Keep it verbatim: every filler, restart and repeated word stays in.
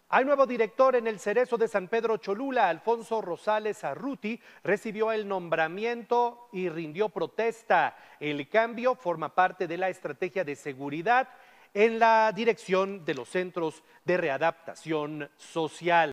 Hay nuevo director en el Cerezo de San Pedro Cholula. Alfonso Rosales Arruti recibió el nombramiento y rindió protesta. El cambio forma parte de la estrategia de seguridad en la dirección de los centros de readaptación social.